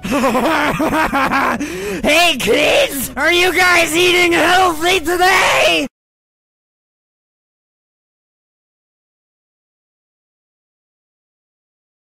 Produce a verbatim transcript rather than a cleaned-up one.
Hey kids, are you guys eating healthy today?